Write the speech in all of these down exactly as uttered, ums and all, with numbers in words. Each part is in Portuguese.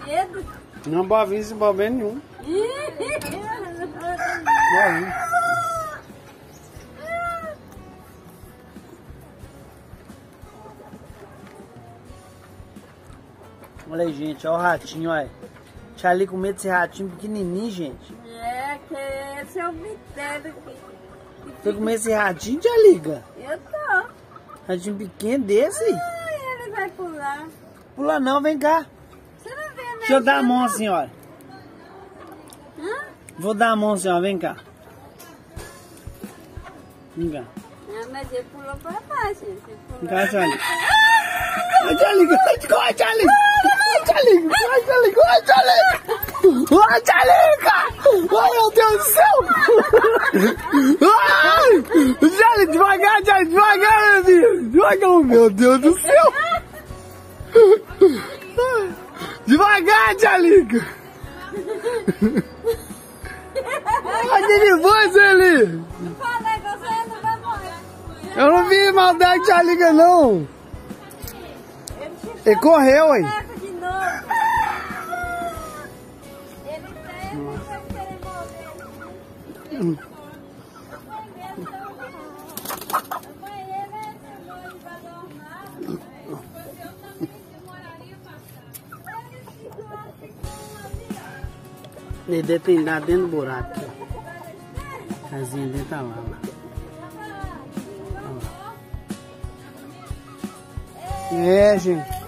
medo. Não pode vir sem problema nenhum. Vai. Olha aí, gente, olha o ratinho, olha. Tinha ali com medo desse ratinho pequenininho, gente. É, que esse é o mistério. Tô com medo desse ratinho, tia Liga? Eu tô. Ratinho pequeno desse? Ai, ele vai pular. Pula não, vem cá. Você não vê, né? Deixa eu dar a mão, senhora. Hã? Vou dar a mão, senhora, vem cá. Vem cá. Ah, mas ele pulou pra baixo. Ele pulou Vem cá, tia Liga. Ai, tia Liga, corre, tia Liga. Ai, tia Liga, ai, tia Liga, ai, tia Liga. Ai, tia Liga. Ai, meu Deus do céu. Ai, tia Liga, devagar, tia Liga, devagar, meu Deus. Devagar, meu Deus do céu. Devagar, tia Liga. Ai, que nervoso ele. Não falei que você não vai morrer. Eu não vi maldade, tia Liga, não. Ele correu, hein? De novo. Ele tem, não vai querer morrer. Ele deve ter ido dentro do buraco aqui. Casinha dentro da lama. É, gente.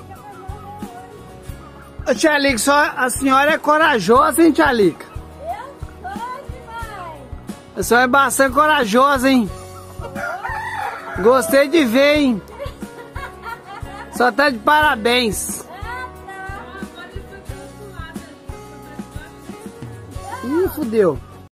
Ô, tia Liga, só a senhora é corajosa, hein, tia Liga? Eu sou demais. A senhora é bastante corajosa, hein? Gostei de ver, hein? Só tá de parabéns. Ih, fudeu.